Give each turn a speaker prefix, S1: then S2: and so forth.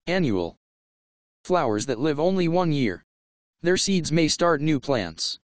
S1: Annual. Flowers that live only 1 year. Their seeds may start new plants.